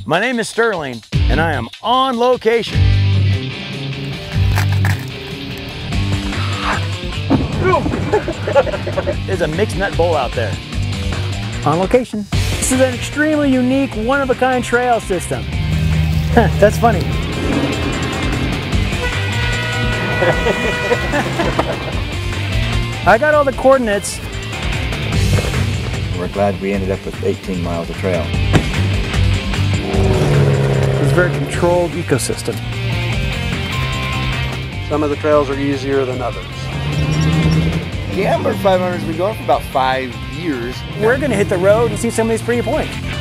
My name is Sterling, and I am on location. There's a mixed nut bull out there. On location. This is an extremely unique, one-of-a-kind trail system. That's funny. I got all the coordinates. We're glad we ended up with 18 miles of trail. It's a very controlled ecosystem. Some of the trails are easier than others. The Amber 500 has been going for about 5 years. We're going to hit the road and see some of these pretty points.